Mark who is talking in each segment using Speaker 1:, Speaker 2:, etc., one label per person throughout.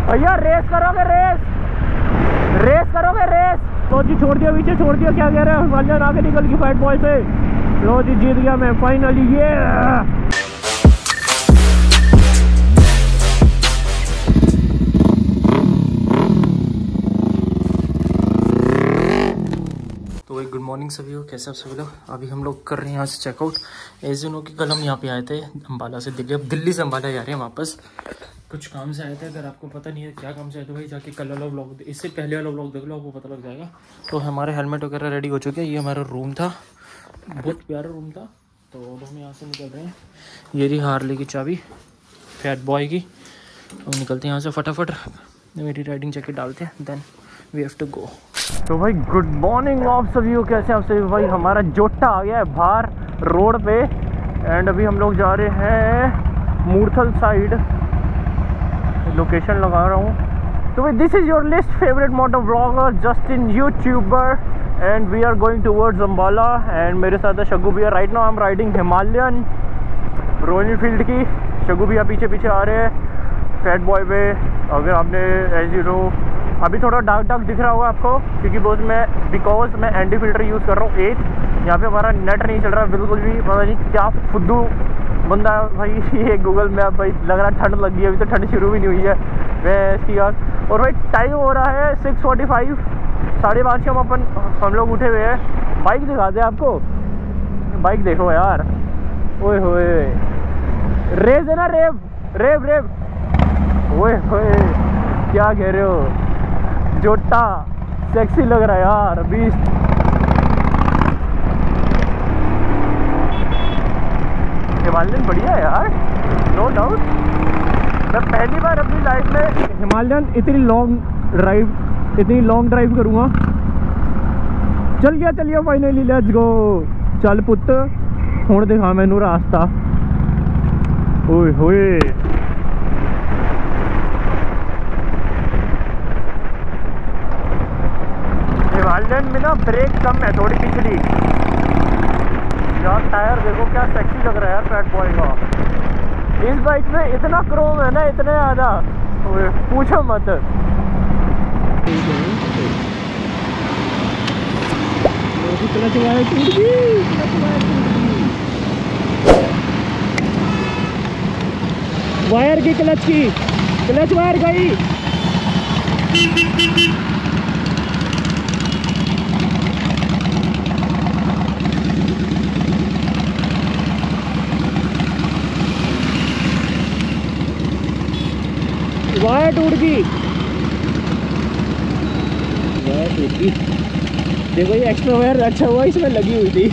Speaker 1: भैया रेस करोगे? रेस करोगे? रेस। लो जी छोड़ दिया, पीछे छोड़ दिया। क्या कह रहे हैं? हिमालयन आगे निकल गई फैट बॉय से। लो जी जीत गया मैं फाइनली। ये तो भाई गुड मॉर्निंग सभी को, कैसे आप सभी लोग? अभी हम लोग कर रहे हैं यहाँ से चेकआउट। ऐसे दिनों की कल हम यहाँ पे आए थे अम्बाला से दिल्ली। अब दिल्ली से अम्बाला जा रहे हैं वापस। कुछ काम से आए थे। अगर आपको पता नहीं है क्या काम से आए तो भाई जाके कल वाला व्लॉग, इससे पहले वाला व्लॉग देख लो, आपको पता लग जाएगा। तो हमारे हेलमेट वगैरह रेडी हो चुके हैं। ये हमारा रूम था, बहुत प्यारा रूम था। तो अब हम यहाँ से निकल रहे हैं। ये रही हार्ले की चाबी फैट बॉय की। हम निकलते हैं यहाँ से फटाफट। मेरी राइडिंग जैकेट डालते हैं, then we have to go. तो भाई गुड मॉर्निंग आप सभी को, कैसे आप सभी? भाई हमारा जोटा आ गया है बाहर रोड पे। एंड अभी हम लोग जा रहे हैं मूर्थल साइड। लोकेशन लगा रहा हूँ। तो भाई this is your list favourite moto vlogger Justin youtuber and we are going towards Ambala. And मेरे साथ है शगु भैया। Right now I am riding Himalayan Royal Enfield की। शगु भैया पीछे पीछे आ रहे हैं फैट बॉय पे। अगर आपने एज यू नो अभी थोड़ा डार्क दिख रहा होगा आपको, क्योंकि बिकॉज मैं एंटी फिल्टर यूज़ कर रहा हूँ 8। यहाँ पे हमारा नेट नहीं चल रहा बिल्कुल भी। पता नहीं क्या फुद्दू बंदा है भाई ये गूगल मैप। भाई लग रहा है ठंड लग गई है, अभी तो ठंड शुरू भी नहीं हुई है मैं इसकी यार। और भाई टाइम हो रहा है 6:45, 5:30 हम लोग उठे हुए हैं। बाइक दिखाते हैं आपको, बाइक देखो यार। ओए होए रेव है ना, रेव ओए होए क्या कह रहे हो? जोटा सेक्सी लग रहा है यार। 20 हिमालयन बढ़िया है यार, नो डाउट। मैं पहली बार अपनी लाइफ में हिमालयन इतनी लॉन्ग ड्राइव करूँगा। चलिए फाइनली लेट्स गो। चल पुत्त हुण दिखा मैनू रास्ता। ओए होए हिमालयन में ना ब्रेक कम है थोड़ी पिछली यार। टायर देखो क्या सेक्सी लग रहा है यार फैट बॉय का। इस बाइक में इतना क्रोम है ना, इतने ज़्यादा पूछो मत। वायर की क्लच वायर गई। वायर टूट गई। देखो ये एक्स्ट्रा वायर अच्छा हुआ इसमें लगी हुई थी।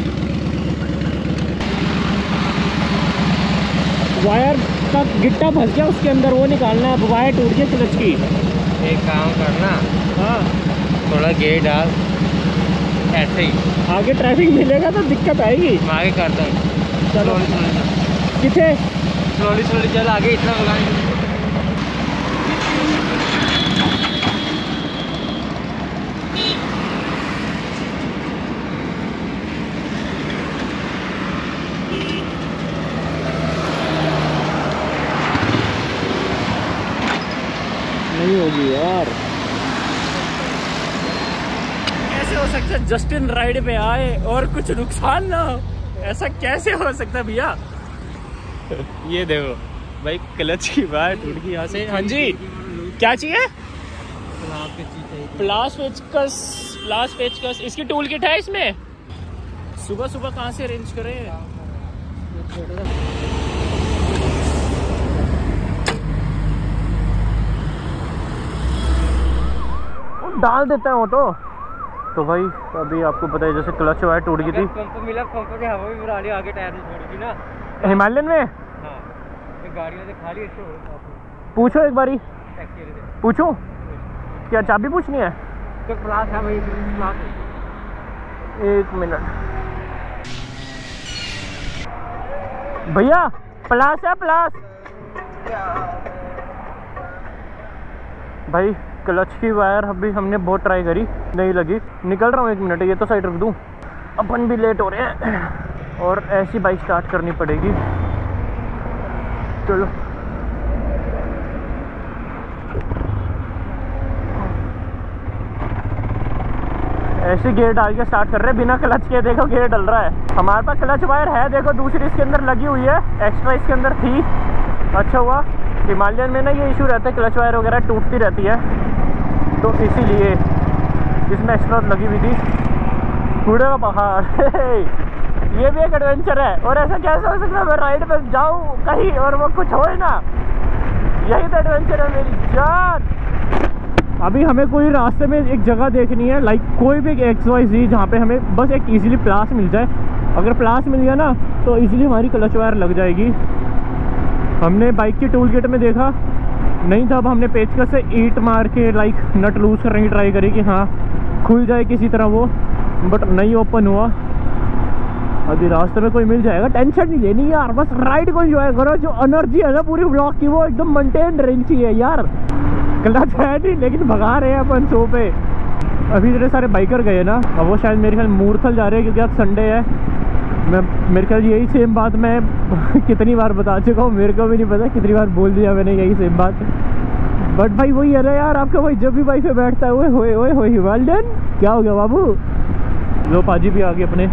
Speaker 1: वायर का गिट्टा फंस गया उसके अंदर, वो निकालना है। वायर टूट गई क्लच की।
Speaker 2: एक काम करना,
Speaker 1: हाँ
Speaker 2: थोड़ा गेट डाल ऐसे ही।
Speaker 1: आगे ट्रैफिक मिलेगा तो दिक्कत आएगी।
Speaker 2: मैं आगे करता हूँ।
Speaker 1: चलो किथे
Speaker 2: स्लोली चल आगे, इतना लगाएंगे।
Speaker 1: नहीं होगी यार। कैसे हो सकता है जस्टिन राइड पे आए और कुछ नुकसान ना हो? ऐसा कैसे हो सकता है भैया? ये देखो भाई क्लच की वायर टूट गई यहाँ से। हाँ जी क्या चाहिए? प्लास पेचकस। इसकी टूल किट है इसमें? सुबह कहाँ से अरेंज करें? डाल देता है वो तो भाई अभी आपको पता है जैसे क्लच वायर टूट गई थी।
Speaker 2: पंप मिला, पंप के हवा भी बुरा आगे टायर छोड़ेगी ना
Speaker 1: हिमालयन में।
Speaker 2: हाँ गाड़ियों से खाली ऐसे
Speaker 1: पूछो एक बारी, पूछो क्या चाबी पूछनी है?
Speaker 2: तो प्लास है भाई, प्लास।
Speaker 1: एक मिनट भैया, प्लास है प्लास। भाई क्लच की वायर अभी हमने बहुत ट्राई करी, नहीं लगी। निकल रहा हूँ, 1 मिनट, ये तो साइड रख दूँ। अपन भी लेट हो रहे हैं और ऐसी बाइक स्टार्ट करनी पड़ेगी। चलो ऐसे गियर डाल के स्टार्ट कर रहे हैं बिना क्लच के। देखो गियर डल रहा है। हमारे पास क्लच वायर है, देखो दूसरी इसके अंदर लगी हुई है, एक्स्ट्रा इसके अंदर थी। अच्छा हुआ, हिमालयन में ना ये इशू रहता है, क्लच वायर वगैरह टूटती रहती है, तो इसीलिए इसमें एक्स्ट्रा लगी हुई थी। कूड़े का पहाड़ ये भी एक एडवेंचर है। और ऐसा कैसे हो सकता है मैं राइड पे जाऊँ कहीं और वो कुछ हो ही ना, यही तो एडवेंचर है मेरी जान। अभी हमें कोई रास्ते में एक जगह देखनी है, लाइक कोई भी XYZ जहाँ पे हमें बस एक इजीली प्लास मिल जाए। अगर प्लास मिल गया ना तो इजीली हमारी क्लच वायर लग जाएगी। हमने बाइक की टूल किट में देखा नहीं था, अब हमने पेचकस से ईंट मार के लाइक नट लूज करने की ट्राई करी कि हाँ खुल जाए किसी तरह वो, बट नहीं ओपन हुआ। अभी रास्ते में कोई मिल जाएगा, टेंशन नहीं लेनी यार, बस राइड को एंजॉय करो। जो एनर्जी है ना पूरी ब्लॉक की वो एकदम मेंटेन रहनी चाहिए यार। क्लच है नहीं लेकिन भगा रहे हैं अपन सो पे। अभी इतने सारे बाइकर गए ना, अब वो शायद मेरे ख्याल मूर्थल जा रहे हैं क्योंकि आज संडे है। मैं मेरे ख्याल यही सेम बात मैं कितनी बार बता चुका हूँ, मेरे को भी नहीं पता कितनी बार बोल दिया मैंने यही सेम बात। बट भाई वही है ना यार, आपका भाई जब भी बाइक पे बैठता है वो हिमालयन क्या हो गया बाबू। लो पाजी भी आ गए अपने।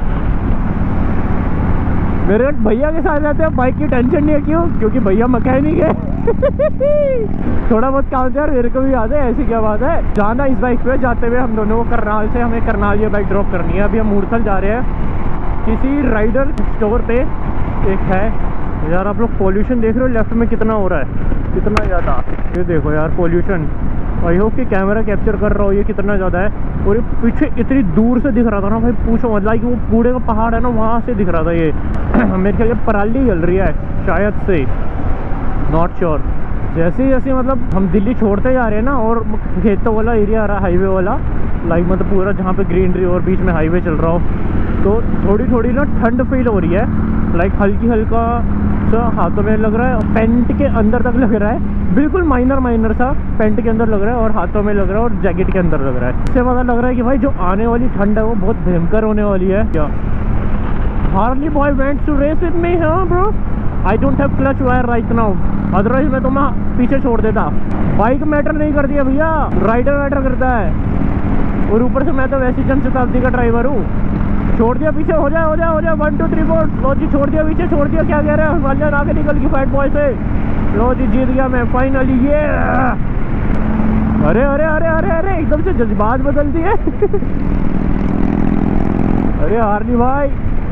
Speaker 1: मेरे भैया के साथ रहते हैं, बाइक की टेंशन नहीं है। क्यों? क्योंकि भैया मैकेनिक है थोड़ा बहुत काम यार मेरे को भी याद है। ऐसी क्या बात है, जाना इस बाइक पे जाते हुए हम दोनों को करनाल से, हमें करनाल ये बाइक ड्रॉप करनी है। अभी हम मूर्थल जा रहे हैं किसी राइडर स्टोर पे। एक है यार, आप लोग पॉल्यूशन देख रहे हो लेफ्ट में कितना हो रहा है, कितना ज़्यादा। ये देखो यार पॉल्यूशन, आई होप कि कैमरा कैप्चर कर रहा हो ये कितना ज़्यादा है। और ये पीछे इतनी दूर से दिख रहा था ना भाई, पूछो मतलब कि वो कूड़े का पहाड़ है ना, वहाँ से दिख रहा था ये मेरे ख्याल पराली जल रही है शायद से, नॉट श्योर। जैसे जैसे मतलब हम दिल्ली छोड़ते जा रहे हैं ना और खेतों वाला एरिया आ रहा है, हाईवे वाला, लाइक मतलब पूरा जहाँ पे ग्रीनरी और बीच में हाईवे चल रहा हो, तो थोड़ी थोड़ी ना ठंड फील हो रही है। लाइक हल्की हल्का सा हाथों में लग रहा है, पेंट के अंदर तक लग रहा है, बिल्कुल माइनर सा पेंट के अंदर लग रहा है और हाथों में लग रहा है और जैकेट के अंदर लग रहा है। इससे पता लग रहा है कि भाई जो आने वाली ठंड है वो बहुत भयंकर होने वाली है। क्या Harley boy wants to race with me? हाँ bro, I don't have clutch wire right now, otherwise मैं तुम्हें पीछे छोड़ देता। बाइक मैटर नहीं करती है भैया, राइडर मैटर करता है। और ऊपर से मैं तो वैसी जनशताब्दी का ड्राइवर हूँ। छोड़ दिया पीछे, हो जाए 1 2 3 4। लो जी छोड़ दिया पीछे, छोड़ दिया। क्या कह रहे हैं, हिमालयन आगे निकल की फाइट बॉय से। लो जी जीत गया मैं फाइनली, ये अरे अरे अरे अरे अरे एकदम से जज्बात बदल दिए अरे हार्ली भाई,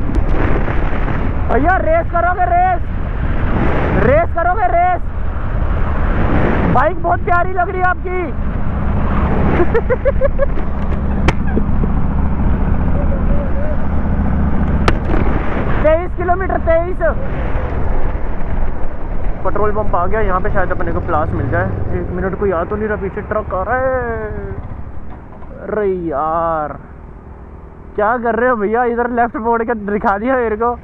Speaker 1: भैया रेस करोगे, रेस करोगे रेस? बाइक बहुत प्यारी लग रही है आपकी 23 किलोमीटर 23। पेट्रोल पंप आ गया, यहाँ पे शायद अपने को प्लास मिल जाए। 1 मिनट को याद तो नहीं रहा, पीछे ट्रक आ रहा है। अरे यार क्या कर रहे हो भैया, इधर लेफ्ट मोड़ के दिखा दिया मेरे को।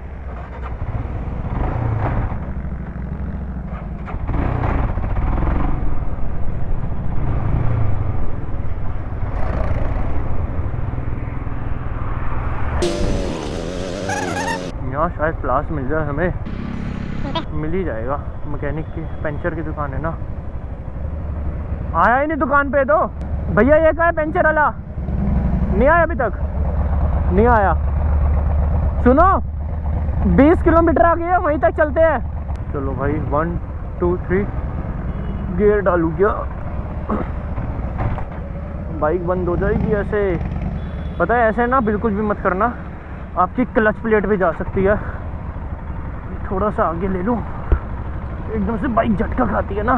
Speaker 1: यहाँ शायद प्लास मिल जाए हमें, मिल ही जाएगा। मैकेनिक की पंचर की दुकान है ना, आया ही नहीं दुकान पे तो। भैया ये क्या है, पंचर वाला नहीं आया अभी तक, नहीं आया। सुनो 20 किलोमीटर आ गया, वहीं तक चलते हैं। चलो भाई 1 2 3 गियर डालू क्या, बाइक बंद हो जाएगी ऐसे। पता है ऐसे ना बिल्कुल भी मत करना, आपकी क्लच प्लेट भी जा सकती है। थोड़ा सा आगे ले लूँ, एकदम से बाइक झटका खाती है ना।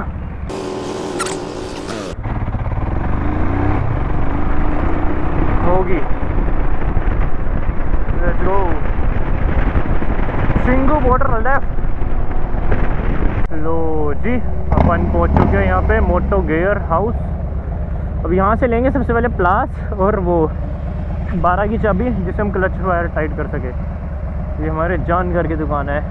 Speaker 1: होगी, let's go. Singhu border left. लो जी अपन पहुंच चुके हैं यहाँ पे मोटो गियर हाउस। अब यहाँ से लेंगे सबसे पहले प्लास और वो 12 की चाबी जिसे हम क्लच वायर टाइट कर सके। ये हमारे जान घर की दुकान है।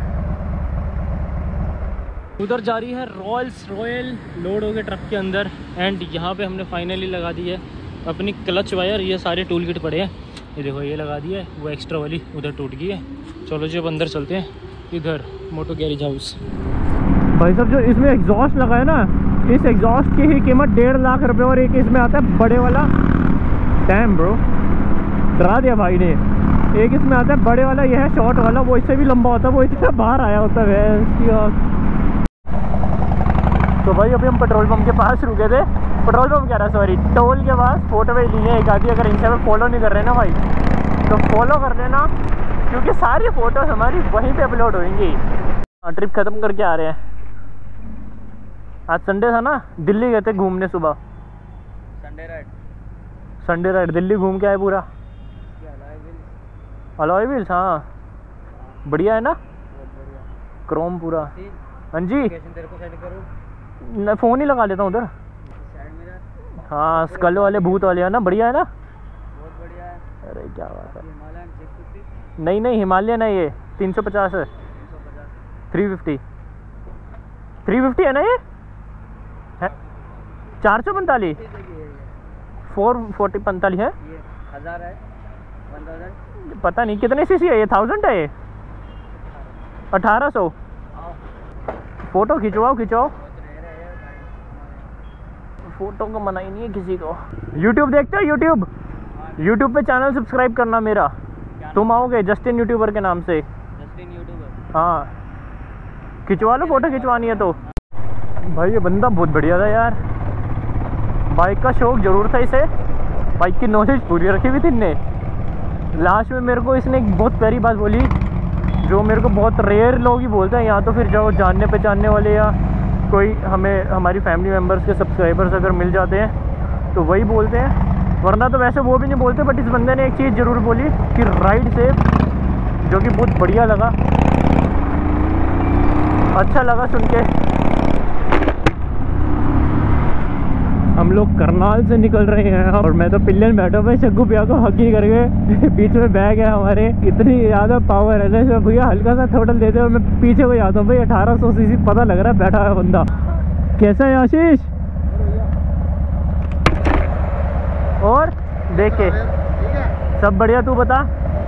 Speaker 1: उधर जा रही है रॉयल लोड हो गए ट्रक के अंदर। एंड यहाँ पे हमने फाइनली लगा दी है अपनी क्लच वायर। ये सारे टूल किट पड़े हैं, ये देखो ये लगा दी है, वो एक्स्ट्रा वाली उधर टूट गई है। चलो जी अब अंदर चलते हैं, इधर मोटो गैरेज हाउस। भाई साहब जो इसमें एग्जॉस्ट लगा है ना, इस एग्जॉस्ट की ही कीमत 1.5 लाख रुपए और एक इसमें आता है बड़े वाला। डैम ब्रो, डरा दिया भाई ने। एक इसमें आता है बड़े वाला, ये है शॉर्ट वाला, वो इससे भी लंबा होता है, वो इतना बाहर आया होता है इसकी आँख। तो भाई अभी हम पेट्रोल पंप के पास रुके थे, पेट्रोल पंप कह रहा सॉरी, टोल के पास फोटो भी लिए एक आधी। अगर इंस्टा पे फॉलो नहीं कर रहे ना भाई तो फॉलो कर लेना, क्योंकि सारी फोटोज हमारी वहीं पे अपलोड होंगी। हाँ, ट्रिप ख़त्म करके आ रहे हैं। आज संडे था ना, दिल्ली गए थे घूमने सुबह। संडे राइड दिल्ली घूम के आए पूरा। अलॉय व्हील्स, हाँ बढ़िया है ना, क्रोम पूरा। हाँ जी, मैं फ़ोन ही लगा लेता हूँ उधर। हाँ स्कल वाले भूत वाले है ना, बढ़िया है ना,
Speaker 2: बहुत बढ़िया है।
Speaker 1: अरे क्या बात है।
Speaker 2: हिमालयन 650
Speaker 1: नहीं नहीं हिमालयन है ये, 350 है। 350 है ना ये, है 445 445 है,
Speaker 2: ये 1000 है, 1000
Speaker 1: पता नहीं कितने सीसी है ये, 1000 है ये, 1800। फोटो खिंचवाओ खिंचवाओ, फोटो को मना ही नहीं है किसी को। यूट्यूब देखते हो? यूट्यूब पे चैनल सब्सक्राइब करना मेरा, तुम आओगे जस्टिन यूट्यूबर के नाम से।
Speaker 2: जस्टिन यूट्यूबर,
Speaker 1: हाँ खिंचवा लो, फोटो खिंचवानी है तो। भाई ये बंदा बहुत बढ़िया था यार, बाइक का शौक जरूर था इसे, बाइक की नॉलेज पूरी रखी हुई थी इनने। लास्ट में मेरे को इसने एक बहुत प्यारी बात बोली, जो मेरे को बहुत रेयर लोग ही बोलते हैं, यहाँ तो फिर जाओ जानने पहचानने वाले या कोई हमें हमारी फैमिली मेम्बर्स के सब्सक्राइबर्स अगर मिल जाते हैं तो वही बोलते हैं, वरना तो वैसे वो भी नहीं बोलते। बट इस बंदे ने एक चीज़ ज़रूर बोली कि राइड सेफ, जो कि बहुत बढ़िया लगा, अच्छा लगा सुन के। हम लोग करनाल से निकल रहे हैं और मैं तो पिल्ले में बैठा हुआ, शग्गू भैया को हगी करके बीच में बैग है हमारे। इतनी ज़्यादा पावर है ना, भैया हल्का सा थ्रोटल देते हैं और मैं पीछे को जाता हूँ। भाई 1800 सीसी पता लग रहा है बैठा है बंदा। कैसा है आशीष? और देख के सब बढ़िया, तू बता।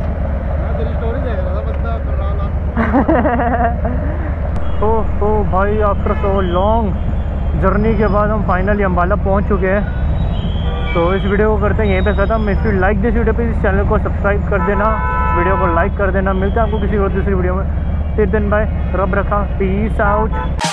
Speaker 1: ओ भाई आफ्टर सो लॉन्ग जर्नी के बाद हम फाइनली अम्बाला पहुंच चुके हैं। तो इस वीडियो को करते हैं यहीं पे ख़त्म। If you like this video please channel को सब्सक्राइब कर देना, वीडियो को लाइक कर देना। मिलते हैं आपको किसी और दूसरी वीडियो में। फिर दिन बाय, रब रखा, पीस आउट।